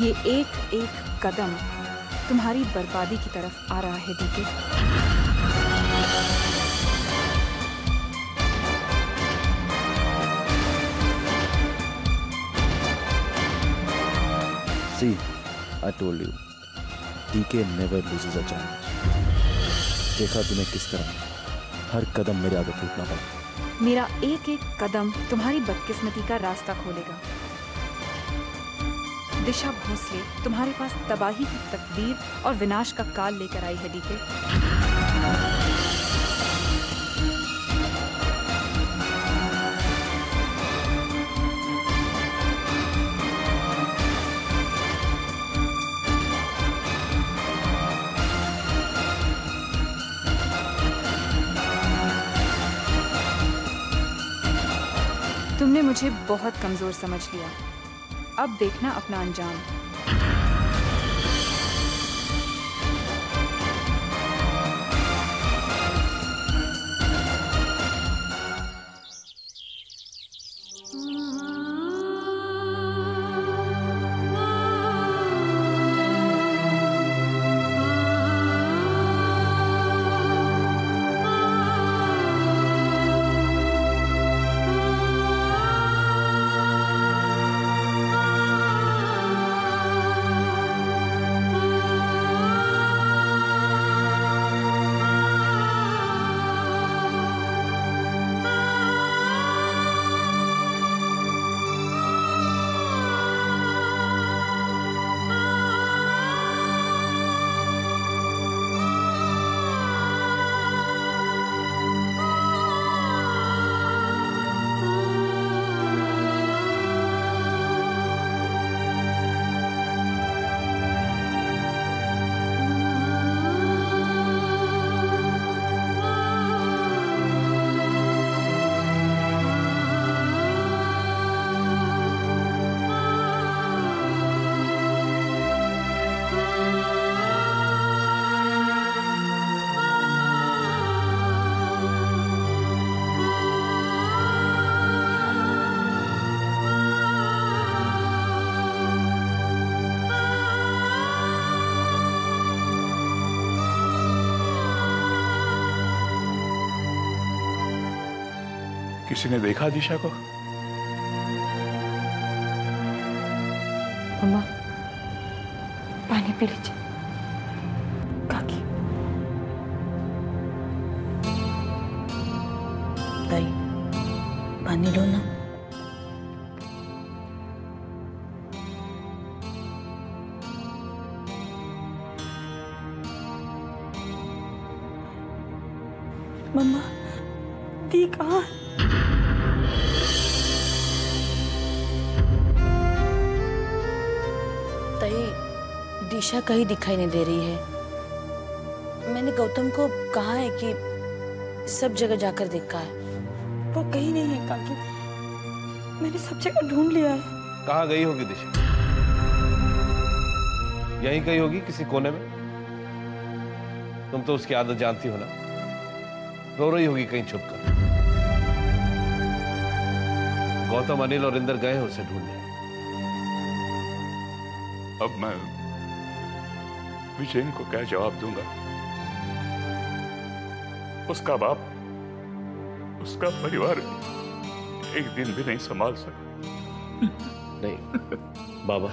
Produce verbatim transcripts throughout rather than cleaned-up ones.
ये एक एक कदम तुम्हारी बर्बादी की तरफ आ रहा है DK. See, I told you, D K never loses a challenge. देखा तुम्हें किस तरह हर कदम मेरे आगे फूटना पड़ा। मेरा एक एक कदम तुम्हारी बदकिस्मती का रास्ता खोलेगा। दिशा भोसले तुम्हारे पास तबाही की तकदीर और विनाश का काल लेकर आई है डीके। तुमने मुझे बहुत कमजोर समझ लिया, अब देखना अपना अंजाम। किसी ने देखा दिशा को? मम्मा, पानी पी लीजिए। काकी। दाई, पानी लो ना। मम्मा, दी कहाँ है? दिशा कहीं दिखाई नहीं दे रही है। मैंने गौतम को कहा है कि सब जगह जाकर देखा है। वो कहीं नहीं है काकी। मैंने सब जगह ढूंढ लिया है। कहाँ गई होगी दिशा? यहीं कहीं होगी किसी कोने में। तुम तो उसकी आदत जानती हो ना, रो रही होगी कहीं छुपकर। गौतम, अनिल और इंदर गए हैं उसे ढूंढने। अब मैं विजयन को क्या जवाब दूंगा? उसका बाप, उसका परिवार एक दिन भी नहीं संभाल सका। नहीं बाबा,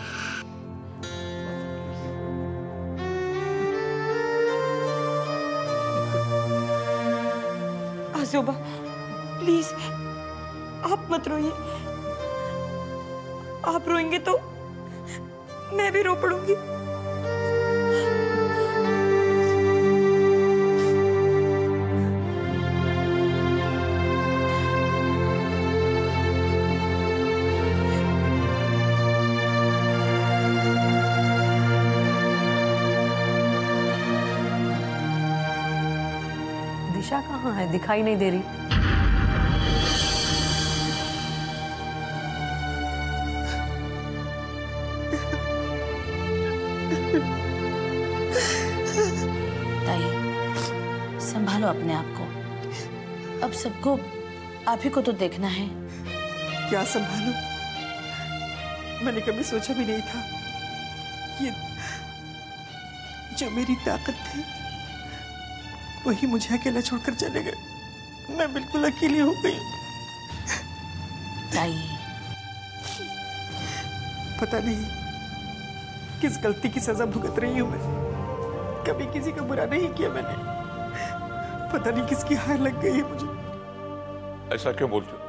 आजोबा प्लीज आप मत रोइए। आप रोएंगे तो मैं भी रो पड़ूंगी। दिशा कहाँ है? दिखाई नहीं दे रही। ताई, संभालो अपने आप को। अब सबको आप ही को तो देखना है। क्या संभालूं? मैंने कभी सोचा भी नहीं था ये जो मेरी ताकत थी वही मुझे अकेला छोड़कर चले गए। मैं बिल्कुल अकेली हो गई। ताई, पता नहीं किस गलती की सजा भुगत रही हूं मैं। कभी किसी का बुरा नहीं किया मैंने, पता नहीं किसकी हार लग गई है मुझे। ऐसा क्यों बोलते हो?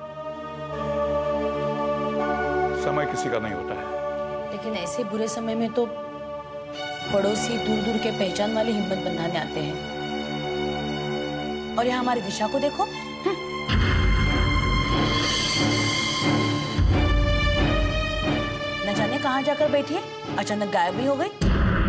समय किसी का नहीं होता है। लेकिन ऐसे बुरे समय में तो पड़ोसी दूर दूर के पहचान वाली हिम्मत बंधाने आते हैं। और यहाँ हमारी दिशा को देखो, न जाने कहाँ जाकर बैठी है, अचानक गायब भी हो गई।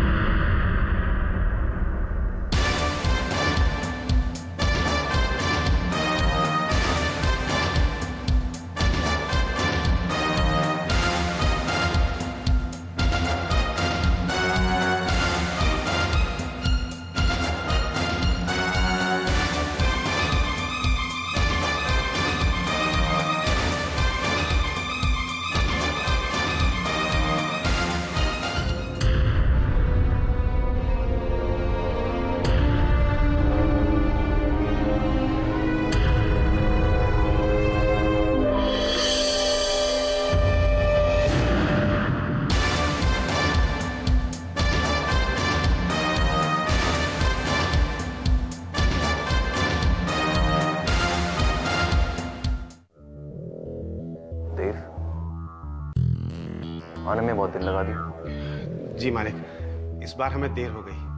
आने में बहुत दिन लगा दी। जी मालिक, इस बार हमें देर हो गई।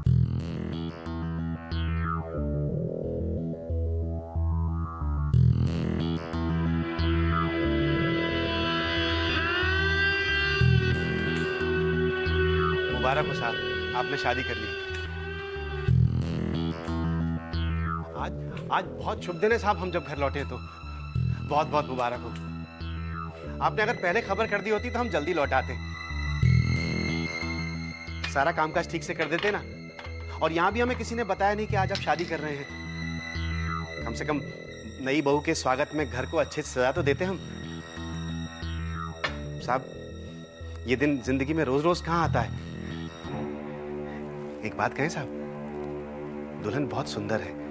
मुबारक हो साहब, आपने शादी कर ली। आज आज बहुत शुभ दिन है साहब। हम जब घर लौटे तो बहुत बहुत मुबारक हो। आपने अगर पहले खबर कर दी होती तो हम जल्दी लौट आते, सारा कामकाज ठीक से कर देते ना। और यहाँ भी हमें किसी ने बताया नहीं कि आज आप शादी कर रहे हैं। कम से कम नई बहू के स्वागत में घर को अच्छे से सजा तो देते हम। साहब, ये दिन जिंदगी में रोज रोज कहाँ आता है। एक बात कहें साहब, दुल्हन बहुत सुंदर है।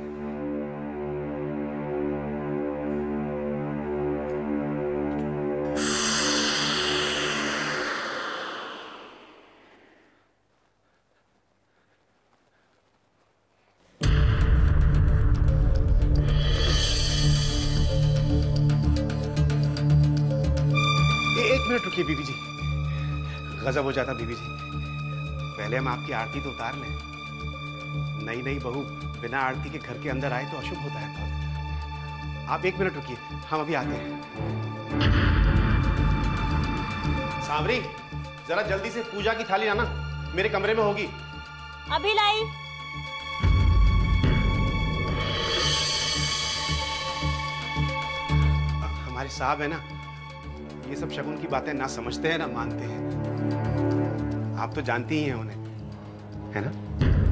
रुकिए बीबी जी, गजब हो जाता बीबी जी। पहले हम आपकी आरती तो उतार लें। नई नई बहू बिना आरती के घर के अंदर आए तो अशुभ होता है। आप एक मिनट रुकिए, हम अभी आते हैं। सांवरी, जरा जल्दी से पूजा की थाली लाना, मेरे कमरे में होगी। अभी लाई। हमारे साहब है ना, ये सब शगुन की बातें ना समझते हैं ना मानते हैं। आप तो जानती ही हैं उन्हें, है ना?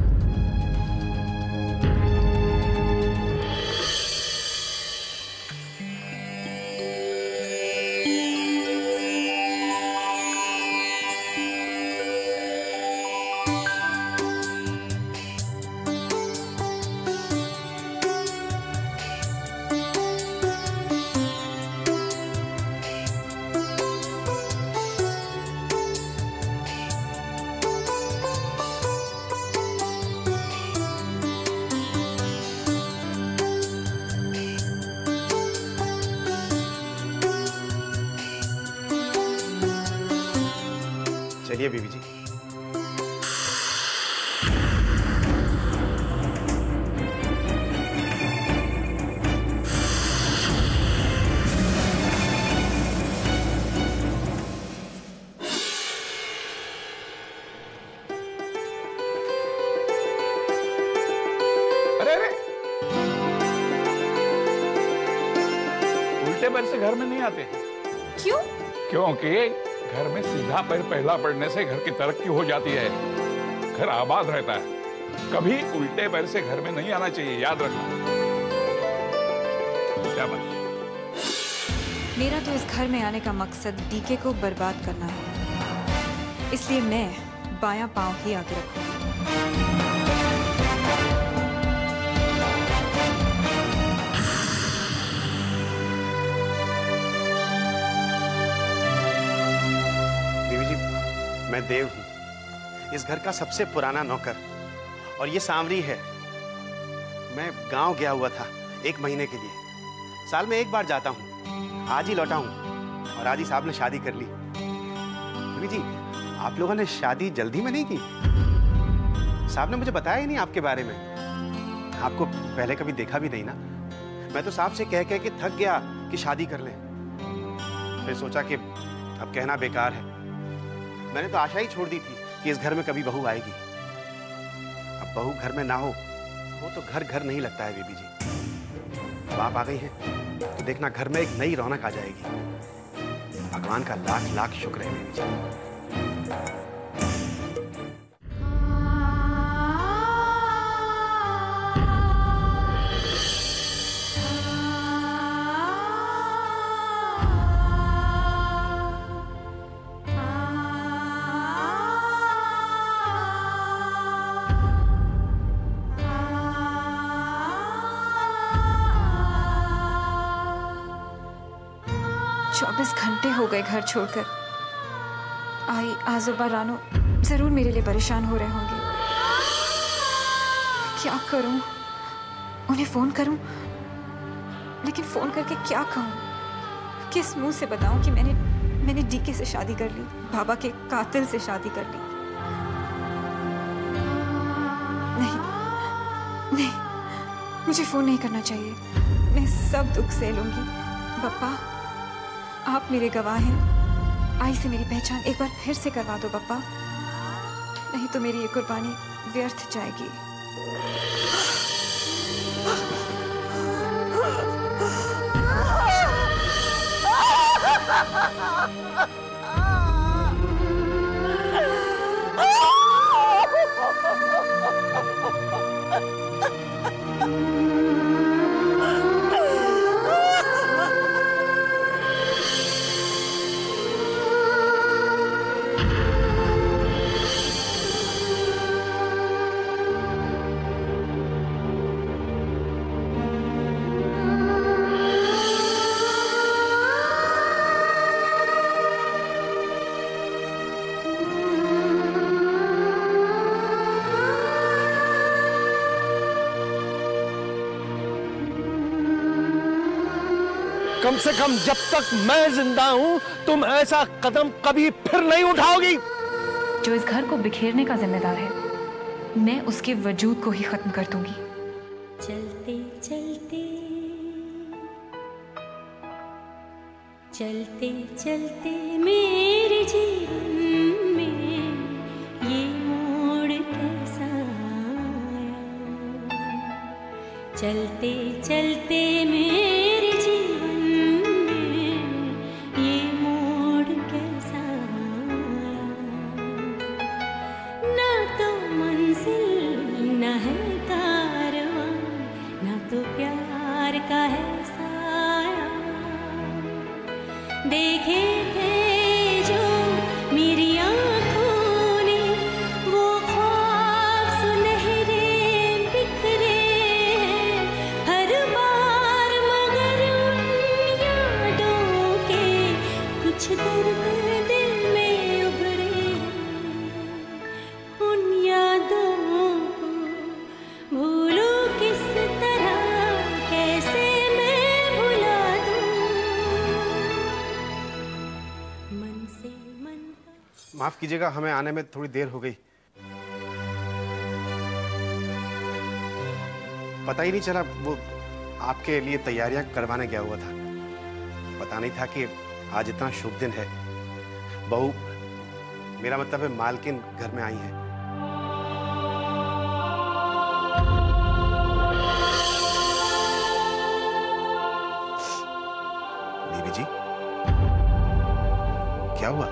चलिए बीबी जी। अरे अरे, उल्टे पैर से घर में नहीं आते। क्यों? क्योंकि घर में सीधा पैर पहला पड़ने से घर की तरक्की हो जाती है, घर आबाद रहता है। कभी उल्टे पैर से घर में नहीं आना चाहिए, याद रखना। शाबाश। मेरा तो इस घर में आने का मकसद डीके को बर्बाद करना है, इसलिए मैं बायां पांव ही आगे रखूंगी। बीवी जी, मैं देव हूं, इस घर का सबसे पुराना नौकर, और ये सांवरी है। मैं गांव गया हुआ था एक महीने के लिए, साल में एक बार जाता हूं। आज ही लौटा हूं और आज ही साहब ने शादी कर ली। बीवी जी, आप लोगों ने शादी जल्दी में नहीं की? साहब ने मुझे बताया ही नहीं आपके बारे में। आपको पहले कभी देखा भी नहीं ना। मैं तो साहब से कह कह के थक गया कि शादी कर लें। फिर सोचा कि अब कहना बेकार है। मैंने तो आशा ही छोड़ दी थी कि इस घर में कभी बहू आएगी। अब बहू घर में ना हो वो तो घर घर नहीं लगता है बीबी जी। अब आप आ गई हैं तो देखना घर में एक नई रौनक आ जाएगी। भगवान का लाख लाख शुक्र है बीबी जी। चौबीस घंटे हो गए घर छोड़कर। आई आजोबा रानो जरूर मेरे लिए परेशान हो रहे होंगे। क्या करूं? उन्हें फोन करूं, लेकिन फोन करके क्या कहूं? किस मुंह से बताऊं कि मैंने मैंने डीके से शादी कर ली, बाबा के कातिल से शादी कर ली। नहीं नहीं, मुझे फोन नहीं करना चाहिए। मैं सब दुख सह लूंगी। पप्पा, आप मेरे गवाह हैं। आई से मेरी पहचान एक बार फिर से करवा दो पप्पा, नहीं तो मेरी ये कुर्बानी व्यर्थ जाएगी। कम से कम जब तक मैं जिंदा हूं तुम ऐसा कदम कभी फिर नहीं उठाओगी। जो इस घर को बिखेरने का जिम्मेदार है, मैं उसके वजूद को ही खत्म कर दूंगी। चलते चलते चलते चलते मेरे जीवन में ये मोड़ कैसा आया। चलते चलते मेरे जीवन में ये मोड़ कैसा आया। ना तो मंजिल ना है कारवां, ना तो प्यार का है साया। देखे थे जो मेरी आंखों ने वो ख्वाब सुनहरे बिखरे हर बार, मगर उन यादों के कुछ दर्द दिल में उभरे। उन यादों को भूलूं किस तरह, कैसे मैं भुला दूं। मन से मन का माफ कीजिएगा, हमें आने में थोड़ी देर हो गई। पता ही नहीं चला, वो आपके लिए तैयारियां करवाने गया हुआ था। पता नहीं था कि आज इतना शुभ दिन है। बहू, मेरा मतलब है मालकिन घर में आई है। बीबी जी, क्या हुआ?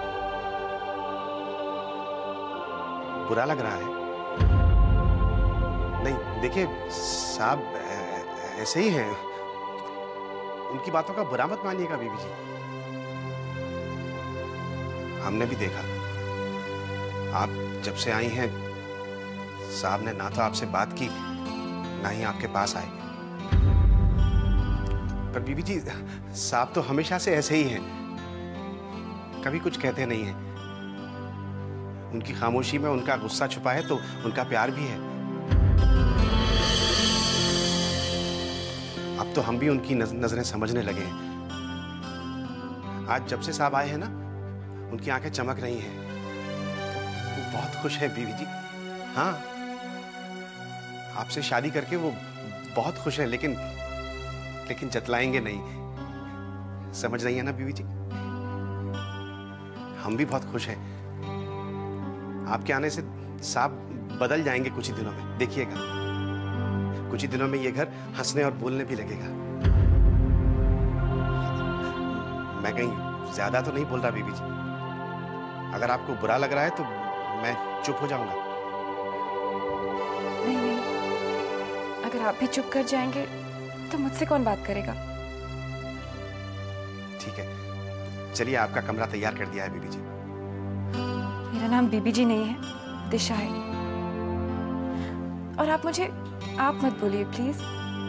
बुरा लग रहा है? नहीं, देखिए साहब ऐ- ऐसे ही हैं। उनकी बातों का बुरा मत मानिएगा बीबी जी। हमने भी देखा आप जब से आई हैं साहब ने ना तो आपसे बात की ना ही आपके पास आए। पर बीबी जी साहब तो हमेशा से ऐसे ही हैं, कभी कुछ कहते नहीं हैं। उनकी खामोशी में उनका गुस्सा छुपा है तो उनका प्यार भी है। अब तो हम भी उनकी नजरें समझने लगे हैं। आज जब से साहब आए हैं ना, उनकी आंखें चमक रही हैं। वो बहुत खुश है बीवी जी। हाँ, आपसे शादी करके वो बहुत खुश है, लेकिन लेकिन जतलाएंगे नहीं। समझ रही है ना बीवी जी? हम भी बहुत खुश हैं। आपके आने से साहब बदल जाएंगे कुछ ही दिनों में, देखिएगा। कुछ ही दिनों में ये घर हंसने और बोलने भी लगेगा। मैं कहीं ज्यादा तो नहीं बोल रहा बीबी जी। अगर आपको बुरा लग रहा है तो मैं चुप हो जाऊंगा। नहीं नहीं, अगर आप भी चुप कर जाएंगे तो मुझसे कौन बात करेगा? ठीक है, चलिए आपका कमरा तैयार कर दिया है बीबी जी। मेरा नाम बीबी जी नहीं है, दिशा है। और आप मुझे आप मत बोलिए प्लीज।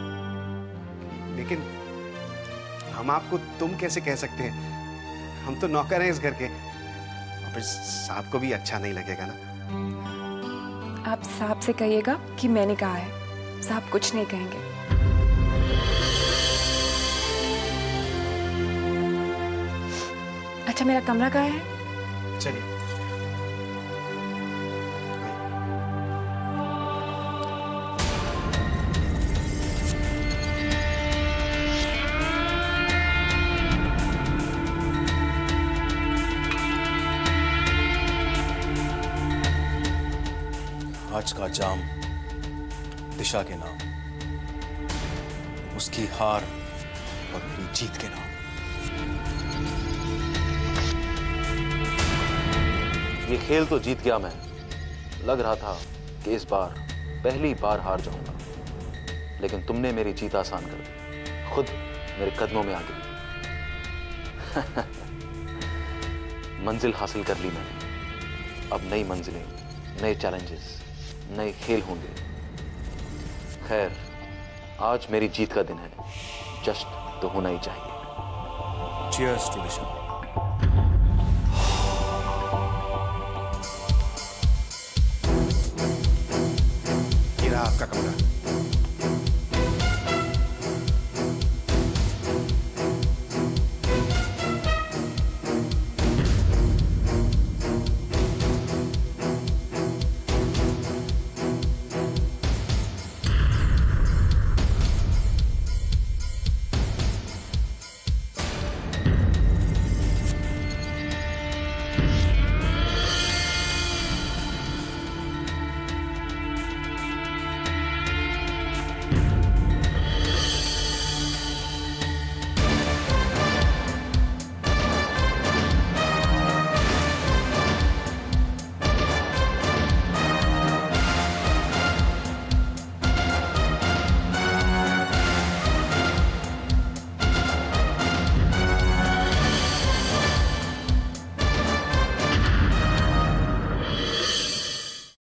लेकिन हम आपको तुम कैसे कह सकते हैं? हम तो नौकर हैं इस घर के। और फिर साहब को भी अच्छा नहीं लगेगा ना। आप साहब से कहिएगा कि मैंने कहा है, साहब कुछ नहीं कहेंगे। अच्छा, मेरा कमरा कहाँ है? चलिए। आज का जाम दिशा के नाम, उसकी हार और मेरी जीत के नाम। ये खेल तो जीत गया मैं। लग रहा था कि इस बार पहली बार हार जाऊंगा, लेकिन तुमने मेरी जीत आसान कर दी, खुद मेरे कदमों में आ गई। मंजिल हासिल कर ली मैंने। अब नई मंजिलें, नए चैलेंजेस, नए खेल होंगे। खैर, आज मेरी जीत का दिन है, जश्न तो होना ही चाहिए। Cheers to Disha. ये रहा आपका कमरा।